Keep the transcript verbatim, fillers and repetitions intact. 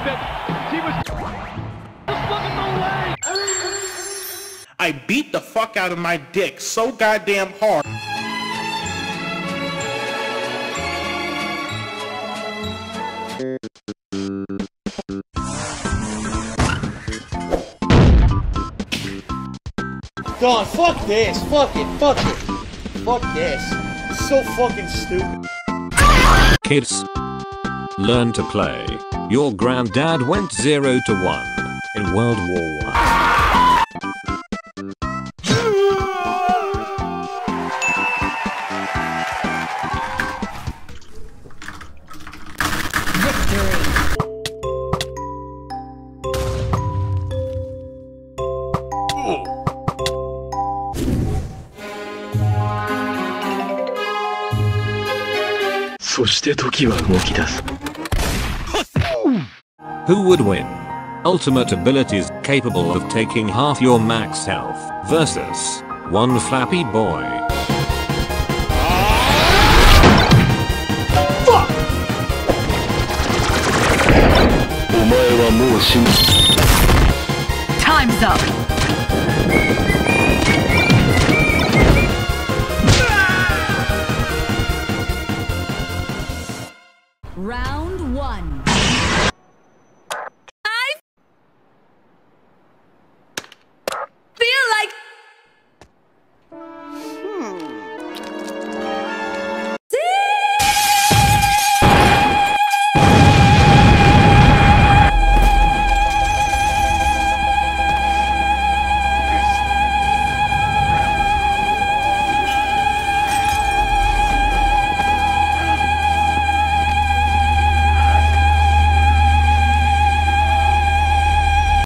that he was just looking the leg. I beat the fuck out of my dick so goddamn hard. Dog, fuck this. Fuck it. Fuck it. Fuck this. It's so fucking stupid. Kids, learn to play. Your granddad went zero to one in World War One. Victory. そして時は動き出す。 Who would win? Ultimate abilities capable of taking half your max health versus one flappy boy. Fuck! お前はもう死んだ。 Time's up. Round one.